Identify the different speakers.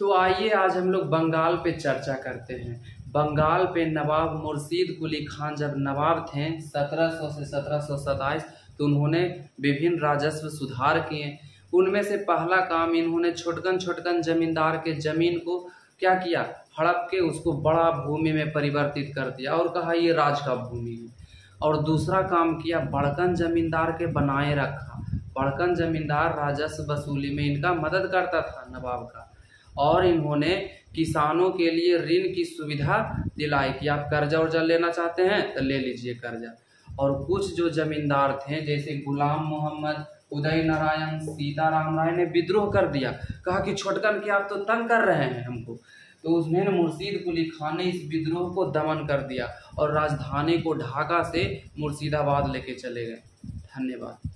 Speaker 1: तो आइए आज हम लोग बंगाल पे चर्चा करते हैं। बंगाल पे नवाब मुर्शीद कुली खान जब नवाब थे 1700 से 1727, तो उन्होंने विभिन्न राजस्व सुधार किए। उनमें से पहला काम, इन्होंने छोटकन जमींदार के जमीन को क्या किया, हड़प के उसको बड़ा भूमि में परिवर्तित कर दिया और कहा ये राज का भूमि है। और दूसरा काम किया, बड़कन जमींदार के बनाए रखा। बड़कन जमींदार राजस्व वसूली में इनका मदद करता था नवाब का। और इन्होंने किसानों के लिए ऋण की सुविधा दिलाई कि आप कर्जा उर्जा लेना चाहते हैं तो ले लीजिए कर्जा। और कुछ जो जमींदार थे जैसे गुलाम मोहम्मद, उदय नारायण, सीताराम राय ने विद्रोह कर दिया, कहा कि छोटकन के आप तो तंग कर रहे हैं हमको। तो उसमें मुर्शीद कुली खान ने इस विद्रोह को दमन कर दिया और राजधानी को ढाका से मुर्शिदाबाद लेके चले गए। धन्यवाद।